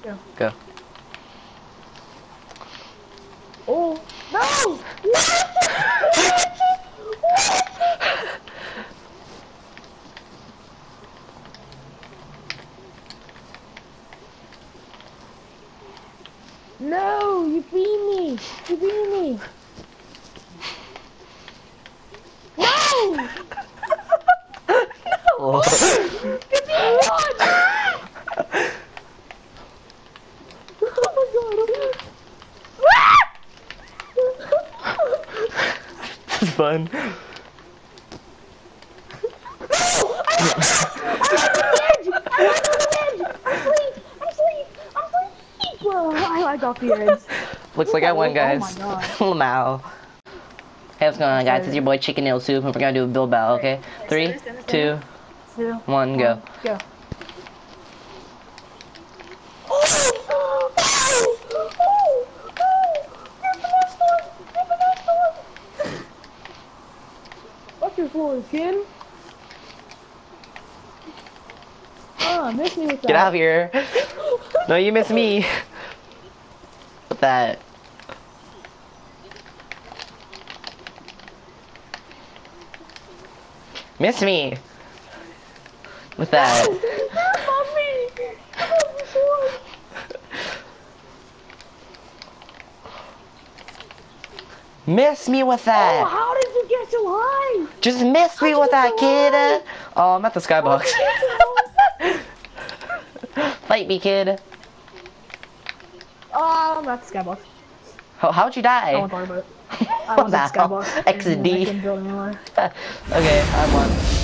Go. Oh no! No, you beat me. You beat me. No! Oh. Give me one! Oh This is fun. I got the edge. Looks like I won, guys. Oh my god. Lamau. Hey, what's going on, guys? It's your boy Chicken Noodle Soup, and we're gonna do a build battle, okay? 3, 2, 1, go. Go. What's your floor, kid? Miss me with that. Get out of here. No, you miss me. With that. Miss me. With that. Miss me with that. Oh, how did you get so high? Just miss me with that, kid. Oh, I'm at the skybox. Fight me, kid. Oh, I'm at the skybox. How'd you die? I won't talk about it. I was at the skybox. XD. I couldn't build anymore. Okay, I won.